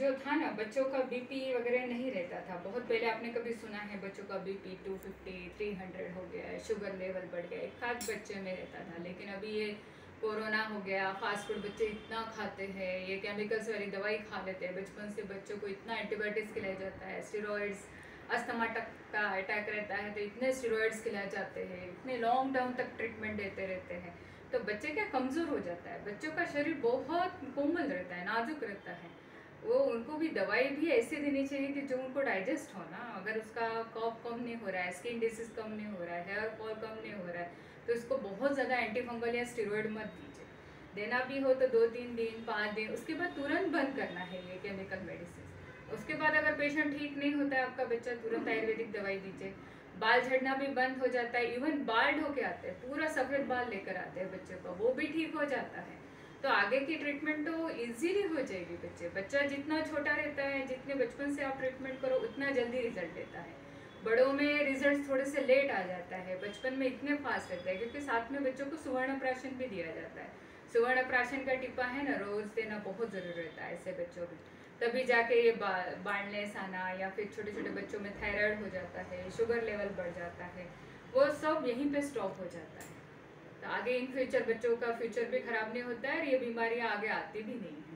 जो था ना, बच्चों का बीपी वगैरह नहीं रहता था। बहुत पहले आपने कभी सुना है बच्चों का बीपी 250 300 हो गया है, शुगर लेवल बढ़ गया, एक आध बच्चे में रहता था। लेकिन अभी ये कोरोना हो गया, फास्ट फूड बच्चे इतना खाते हैं, ये केमिकल्स वाली दवाई खा लेते हैं, बचपन से बच्चों को इतना एंटीबायोटिक्स खिलाया जाता है, स्टेरॉइड्स, अस्थमा तक का अटैक रहता है तो इतने स्टेरॉइड्स खिलाए जाते हैं, इतने लॉन्ग टर्म तक ट्रीटमेंट देते रहते हैं, तो बच्चे क्या कमज़ोर हो जाता है। बच्चों का शरीर बहुत कोमल रहता है, नाजुक रहता है, वो उनको भी दवाई भी ऐसे देनी चाहिए कि जो उनको डाइजेस्ट हो ना। अगर उसका कॉफ कम नहीं हो रहा है, स्किन डिसीज कम नहीं हो रहा है, हेयर फॉल कम नहीं हो रहा है, तो इसको बहुत ज़्यादा एंटी फंगल या स्टेरॉइड मत दीजिए। देना भी हो तो 2-3 दिन 5 दिन, उसके बाद तुरंत बंद करना है ये केमिकल मेडिसिन। उसके बाद अगर पेशेंट ठीक नहीं होता है आपका बच्चा, तुरंत आयुर्वेदिक दवाई दीजिए। बाल झड़ना भी बंद हो जाता है, इवन बाल ढो के आते हैं, पूरा सफ़ेद बाल लेकर आते हैं बच्चे को, वो भी ठीक हो जाता है। तो आगे की ट्रीटमेंट तो इजीली हो जाएगी। बच्चा जितना छोटा रहता है, जितने बचपन से आप ट्रीटमेंट करो उतना जल्दी रिजल्ट देता है। बड़ों में रिजल्ट थोड़े से लेट आ जाता है, बचपन में इतने फास्ट रहता है, क्योंकि साथ में बच्चों को सुवर्ण प्राशन भी दिया जाता है। सुवर्ण प्राशन का टिप्पा है ना, रोज देना बहुत जरूरी रहता है ऐसे बच्चों में। तभी जाके ये बार्डनेस आना, या फिर छोटे छोटे बच्चों में थायराइड हो जाता है, शुगर लेवल बढ़ जाता है, वो सब यहीं पे स्टॉप हो जाता है। तो आगे इन फ्यूचर बच्चों का फ्यूचर भी खराब नहीं होता है, और ये बीमारियां आगे आती भी नहीं है।